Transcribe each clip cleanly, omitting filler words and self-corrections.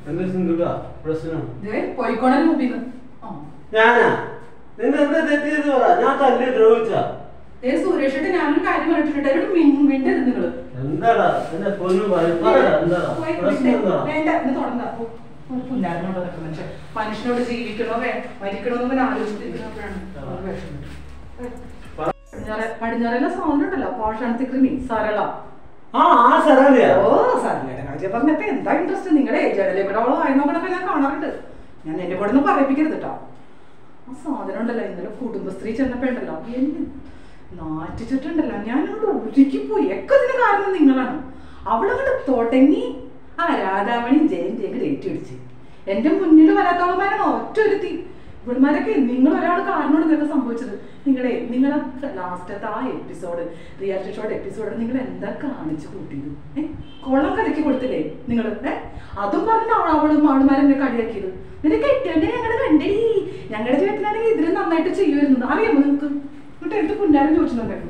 എന്താ സിന്ധുട്ടാ പ്രശ്നം? പോയിക്കോണ രൂപീന്ന് ഞാനാ നിന്നെ എന്താ തെറ്റിയത് പറ. ഞാൻ തന്നെ ദ്രോഹിച്ച സുരേഷിട്ട് ഞാനൊരു കാര്യം പറഞ്ഞിട്ടുണ്ട്. മിണ്ടരുത് നിങ്ങള്. എന്താടാ എന്നെ പൊന്നു മനുഷ്യനോട് ജീവിക്കണോ മരിക്കണോന്ന് ആലോചിച്ചിരിക്കുന്നപ്പോഴാണ് പടിഞ്ഞാറെല്ലാം സാധനം ഉണ്ടല്ലോ പോഷണത്തി കൃമി സരള. ഓ സരളയുടെ കാര്യം പറഞ്ഞപ്പോ എന്താ ഇൻട്രസ്റ്റ്. നിങ്ങളെ ജഡലേബിളോളം ആയനോക്കണൊക്കെ ഞാൻ കാണാറുണ്ട്. ഞാൻ എന്നെ കൂടെ ഒന്നും പറയിപ്പിക്കരുത് കേട്ടോ. ആ സാധനം ഉണ്ടല്ലോ ഇന്നലെ കുടുംബശ്രീ ചെന്നപ്പോ ഉണ്ടല്ലോ എന്നെ നാറ്റിച്ചിട്ടുണ്ടല്ലോ. ഞാനങ്ങോട്ട് ഒരുക്കിപ്പോയി. ഒക്കെ ഇതിന് കാരണം നിങ്ങളാണ്. അവിടെ അങ്ങോട്ട് തുടങ്ങി ആ രാധാമണി ജയൻ ഡേറ്റ് അടിച്ച് എന്റെ മുന്നിൽ വരാത്തോളമാരാണ് ഒറ്റ ഒരുത്തി. ഇവിടുമാരൊക്കെ നിങ്ങൾ ഒരാൾ കാരണമാണ് ഇതൊക്കെ സംഭവിച്ചത്. നിങ്ങളെ ലാസ്റ്റത്തെ ആ എപ്പിസോഡ് റിയാലിറ്റി ഷോയുടെ എപ്പിസോഡ് നിങ്ങൾ എന്താ കാണിച്ചു കൂട്ടിയത്? കൊള്ളം കലക്കി കൊടുത്തില്ലേ നിങ്ങൾ? അതും പറഞ്ഞു അവളും ആളുമാരെന്നെ കളിയാക്കിയത്. നിനക്ക് കെട്ടിയോണ്ട് ഞങ്ങളുടെ കണ്ടേ. ഞങ്ങളുടെ ചേട്ടനാണെങ്കിൽ ഇതിലും നന്നായിട്ട് ചെയ്യുമായിരുന്നു. അറിയാമോ നിങ്ങൾക്ക്? എന്നിട്ട് എടുത്ത് പുല്ലാരും ചോദിച്ചിട്ടുണ്ടായിരുന്നു.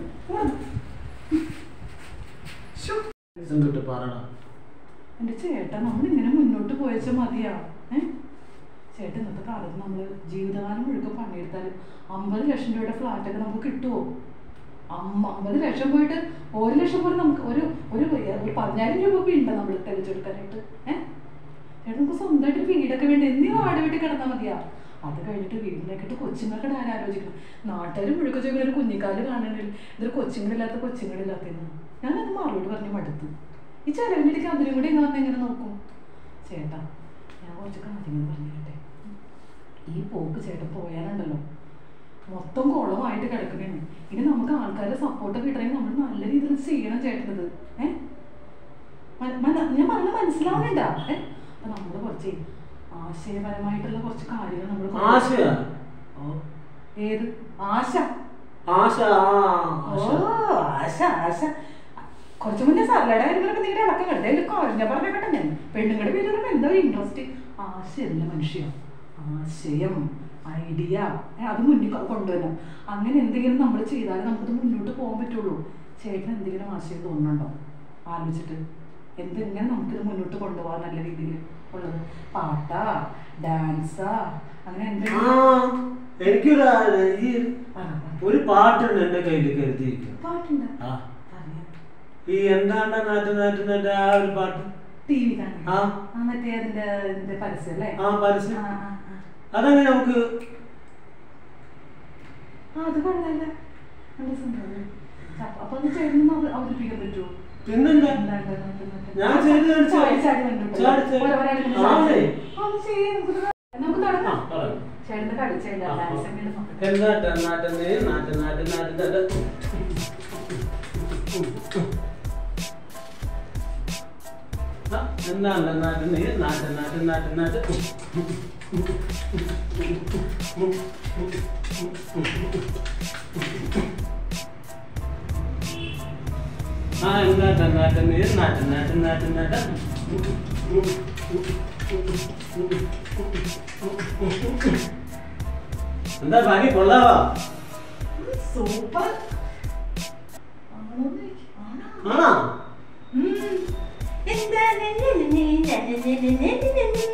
എന്റെ ചേട്ടാ നമ്മളിങ്ങനെ മുന്നോട്ട് പോയച്ചാൽ മതിയാ. ചേട്ടൻ ഇന്നത്തെ കാലത്ത് നമ്മള് ജീവിതകാലം മുഴുക്കം പണിയെടുത്താലും 50 ലക്ഷം രൂപയുടെ ഫ്ലാറ്റൊക്കെ നമുക്ക് കിട്ടുമോ? 50 ലക്ഷം പോയിട്ട് 1 ലക്ഷം പോലും നമുക്ക് ഒരു 10,000 രൂപ ഉണ്ട് നമ്മൾ തെളിച്ചെടുക്കാനായിട്ട്. ചേട്ടൻ നമുക്ക് സ്വന്തമായിട്ട് വീടൊക്കെ വേണ്ടി എന്നീ വാട വീട്ടിൽ കിടന്നാൽ മതിയാ. അത് കഴിഞ്ഞിട്ട് വീടിനൊക്കെ കൊച്ചുങ്ങൾക്ക് ഞാൻ ആലോചിക്കണം. നാട്ടുകാർ മുഴുക്ക ചോദിക്കുന്ന ഒരു കുഞ്ഞിക്കാല് കാണണമെങ്കിൽ ഇതൊരു കൊച്ചുങ്ങളില്ലാത്തതെന്ന് ഞാനത് മറുപടി പറഞ്ഞ് മടുത്തു. ഈ ചെലവിനിടയ്ക്ക് അതിനും കൂടി എങ്ങനെ നോക്കും? ചേട്ടാ ഞാൻ കുറച്ച് കാര്യങ്ങൾ പറഞ്ഞിട്ടെ. ഈ പോക്ക് ചേട്ടൻ പോയാലുണ്ടല്ലോ മൊത്തം കുളമായിട്ട് കിടക്കുകയാണ്. ഇനി നമുക്ക് ആൾക്കാരുടെ സപ്പോർട്ട് കിട്ടണമെങ്കിൽ നമ്മൾ നല്ല രീതിയിൽ ചെയ്യണം ചേട്ടനത്. ഞാൻ പറഞ്ഞ മനസ്സിലാവുന്നുണ്ടാ? അപ്പൊ നമ്മള് കുറച്ച് ആശയപരമായിട്ടുള്ള കുറച്ച് കാര്യങ്ങൾ നമ്മൾ ഏത് ആശ കുറച്ചു മുന്നേ സരളയുടെ കാര്യങ്ങളൊക്കെ നിങ്ങളുടെ ഇടക്കം കിടന്നേലും ഞാൻ പറഞ്ഞ കേട്ടോ. ഞാൻ പെണ്ണുങ്ങളുടെ പേര് പറയുമ്പോൾ എന്താ ഇൻട്രസ്റ്റ്? ആശയല്ല മനുഷ്യ, ആശയം ഐഡിയ അത് മുന്നിൽ കൊണ്ടുവരണം. അങ്ങനെ എന്തെങ്കിലും നമ്മൾ ചെയ്താലേ നമുക്കത് മുന്നോട്ട് പോകാൻ പറ്റുള്ളൂ. ചേട്ടൻ എന്തെങ്കിലും ആശയം തോന്നുന്നുണ്ടോ? ആലോചിച്ചിട്ട് എന്തെങ്ങനെ നമുക്കിത് മുന്നോട്ട് കൊണ്ടുപോകാൻ നല്ല രീതിയിൽ ഉള്ളത്? പാട്ടാ, ഡാൻസാ, അങ്ങനെ ഒരു പാട്ടുണ്ട് എന്റെ കയ്യിൽ കരുതിയിരിക്കും. പാട്ടുണ്ട് ഈ എന്താണ് നാട്ട് ആ ഒരു പാട്ട് ടി.വി. മറ്റേ അതിന്റെ പരസ്യം അല്ലേ? പരസ്യം അതങ്ങനെ നമുക്ക് അത് കൊള്ളാല്ല. അപ്പൊ അത് ചേട്ടൻ അവതരിപ്പിക്കാൻ പറ്റുമോ? പിന്നെന്താ ഞാൻ ചെയ്ത് നമുക്ക് തുടങ്ങാം. ചേട്ടന്റെ കളിച്ചേണ്ട എന്താ ഭാഗ്യ കൊള്ളാവാ? സൂപ്പർ ആണോ?